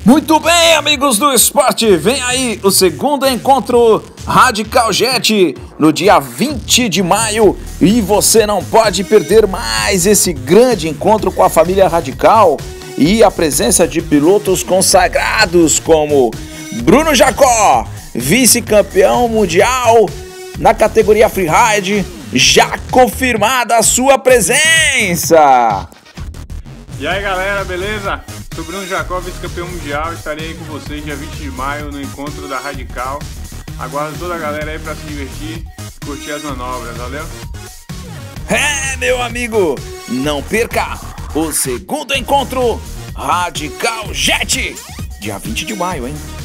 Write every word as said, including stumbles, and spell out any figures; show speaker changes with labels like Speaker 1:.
Speaker 1: Muito bem, amigos do esporte, vem aí o segundo encontro Radical Jet no dia vinte de maio e você não pode perder mais esse grande encontro com a família Radical e a presença de pilotos consagrados como Bruno Jacó, vice-campeão mundial na categoria Freeride, já confirmada a sua presença.
Speaker 2: E aí galera, beleza? Sou Bruno Jacó, vice-campeão mundial, estarei aí com vocês dia vinte de maio no encontro da Radical. Aguardo toda a galera aí para se divertir e curtir as manobras, valeu?
Speaker 1: É, meu amigo, não perca o segundo encontro Radical Jet, dia vinte de maio, hein?